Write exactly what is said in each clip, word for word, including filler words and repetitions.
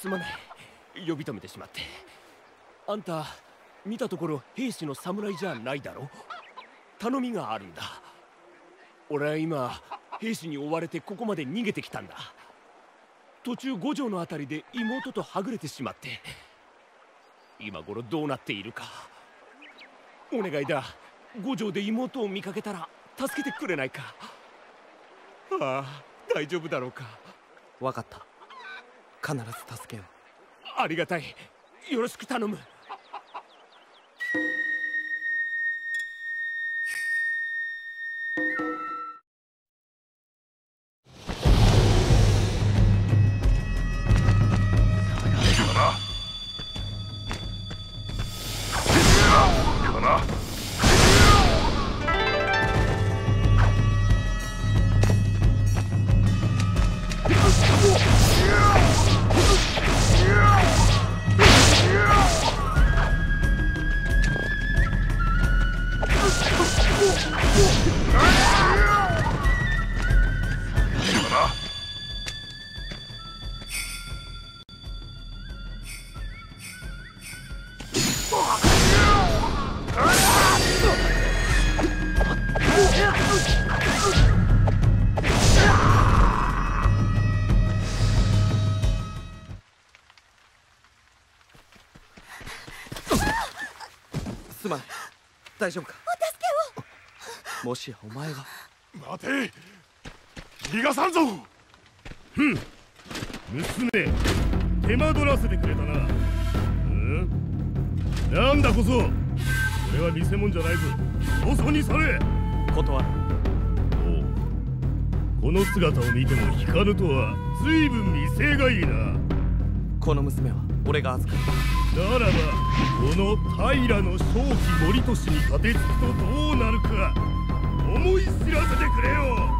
すまない、呼び止めてしまって。あんた見たところ兵士の侍じゃないだろ。頼みがあるんだ。俺は今兵士に追われてここまで逃げてきたんだ。途中五条のあたりで妹とはぐれてしまって、今頃どうなっているか。お願いだ、五条で妹を見かけたら助けてくれないか。ああ、大丈夫だろうか。 分かった、必ず助けよう。 ありがたい、よろしく頼む。 すまない、大丈夫か。 お助けを。もしやお前が。 待て、逃がさんぞ。 ふん、娘手間取らせてくれたな。んなんだこそ、これは見せ物じゃないぞ。よそにされ。 断る。 おう、この姿を見ても引かぬとは随分威勢がいいな。 この娘は俺が預かる。 ならばこの平の正気盛俊に立てつくとどうなるか思い知らせてくれよ。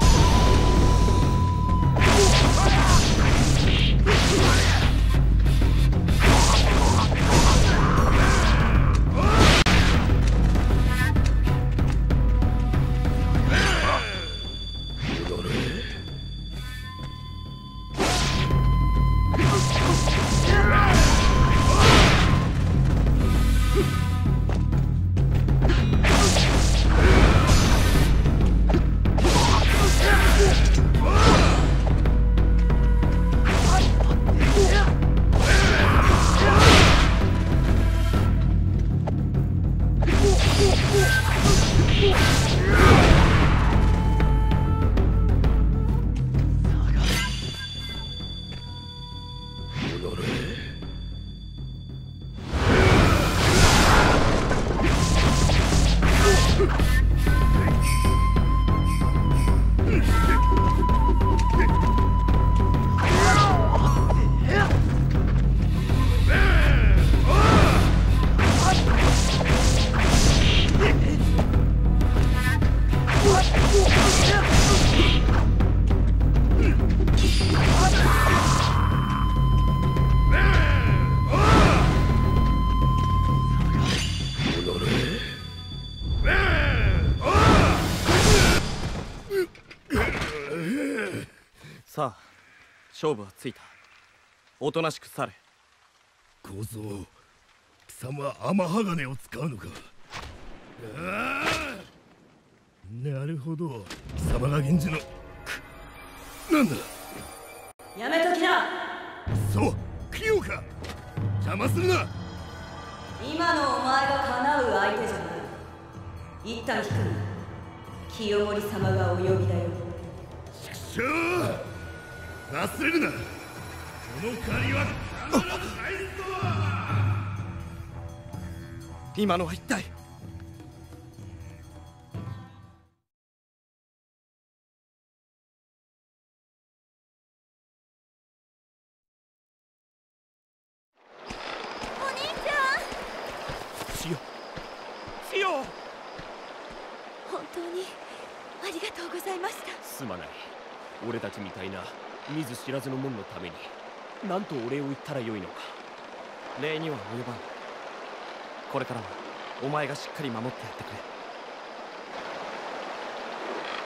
さあ、勝負はついた。おとなしく去れ。 小僧、貴様天鋼を使うのか。ああ、なるほど、貴様が源氏の。なんだ、 やめときな。 そう、器用か。邪魔するな。 今のお前が叶う相手じゃない。一旦引くんだ。清盛様がお呼びだよ。 畜生、忘れるな。この借りは必ず返すぞ。 今のは一体。 お兄ちゃん。 千代、千代、 本当にありがとうございました。 すまない。俺たちみたいな見ず知らずの者のために何とお礼を言ったらよいのか。 礼には及ばん。これからはお前がしっかり守ってやってくれ。